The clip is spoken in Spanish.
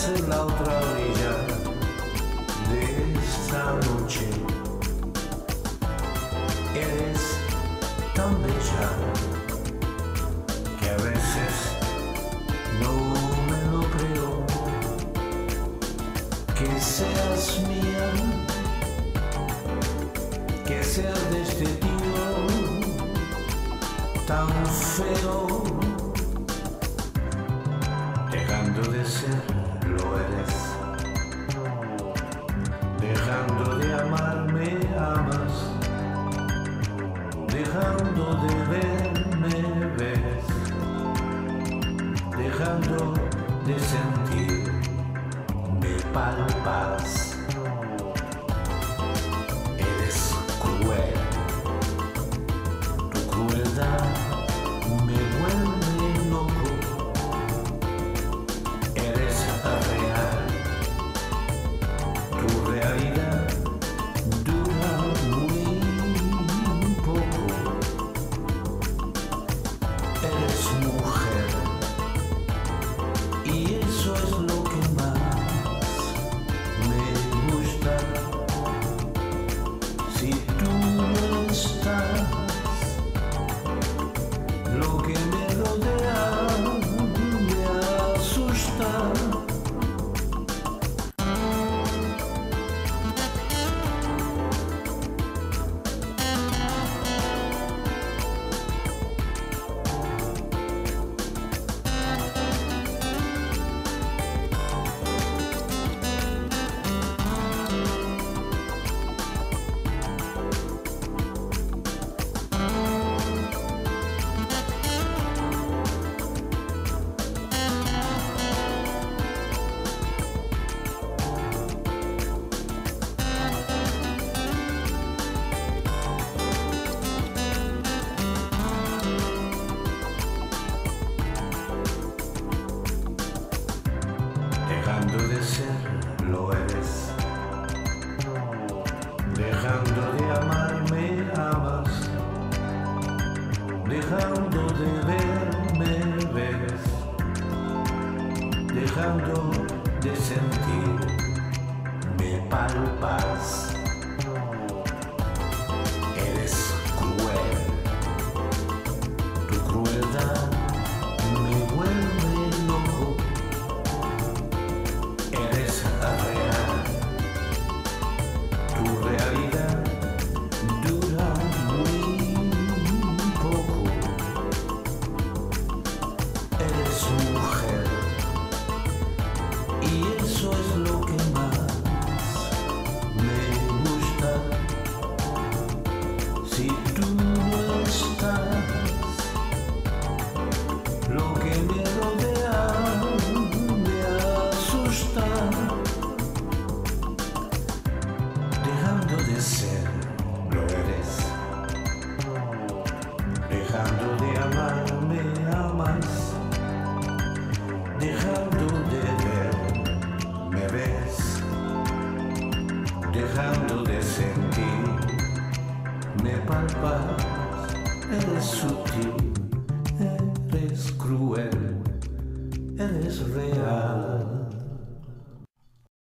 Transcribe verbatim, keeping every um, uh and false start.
en la otra orilla de esta noche. Eres tan bella que a veces no me lo creo, que seas mía, que seas de este tío tan feo. Dejando de ser, lo eres. Dejando de amarme, amas. Dejando de verme, ves. Dejando de sentir, me palpas. Eres cruel. Tu crueldad me vuelve loco. Eres real. Tu realidad dura muy poco. Eres mujer y eso es lo que más me gusta. Si tú no estás, lo que me rodea me asusta. Dejando de ser, lo eres. Dejando de amarme, amas. Dejando de verme, ves. Dejando de sentir, me palpas. Eres cruel. Tu crueldad me vuelve loco. Eres real. Tu realidad dura muy poco. Eres mujer y eso es lo que más me gusta. Si tú no estás, lo que me rodea me asusta. Dejando de ser, lo eres. Dejando de amarme, amas. Dejando de ver, me ves. Dejando de sentir, me palpas. Eres sutil, eres cruel, eres real.